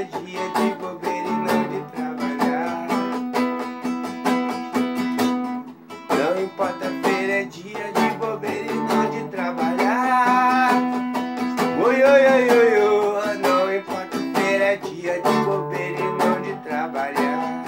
é dia de bobeira e não de trabalhar. Não importa, feira é dia de bobeira e não de trabalhar. Oi, oi, oi, oi, oi. Não importa, feira é dia de bobeira e não de trabalhar.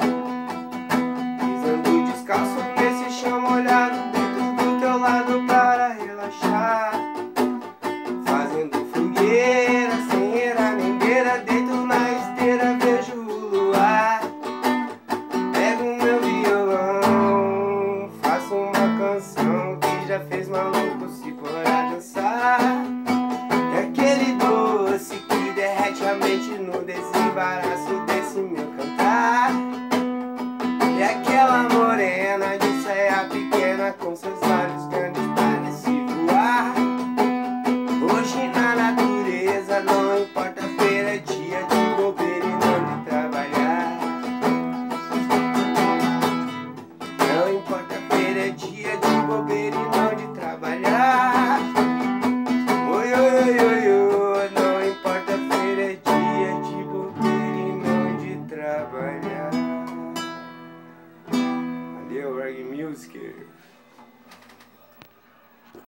Pisando descalço nesse chão molhado, dentro do teu lado para relaxar. Fazendo fogueira, sem eira nem beira, deito na esteira, vejo o luar. Pego meu violão, faço uma canção que já fez maluco se pôr a dançar. É aquele doce que derrete a mente no desembaraço desse meu cantar. É aquela morena de saia pequena com seus olhos grandes parece voar. Hoje na natureza não importa, feira é dia de bobeira e não de trabalhar. Não importa, feira é dia de bobeira e não de trabalhar. Oi, oi, oi, oi, oi. Não importa, feira é dia de bobeira e não de trabalhar. Valeu, Reggae Music.